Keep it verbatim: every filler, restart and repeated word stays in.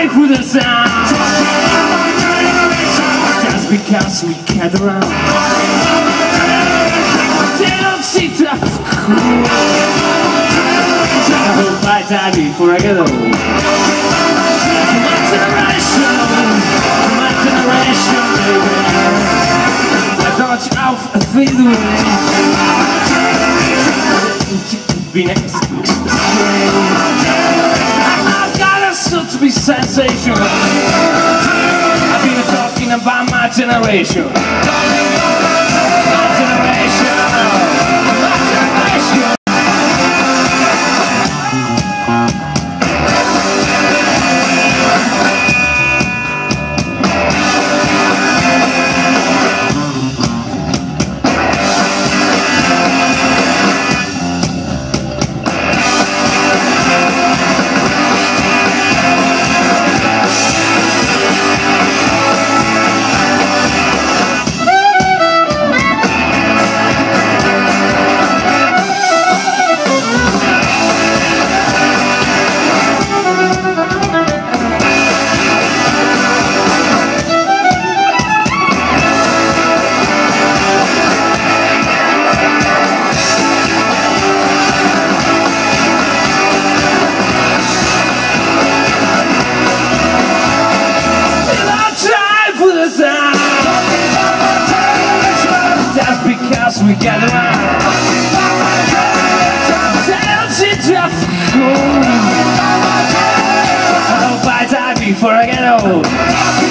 drive with the sound. Just because we gather around, they don't see that cool. I hope I die before I get old. My generation, my generation, baby. I thought you out and fade away. Be next I've got a soul to be sensational. I've been talking about my generation. My generation, my generation. Just because we gather around, don't see just cool. I hope I die before I get old.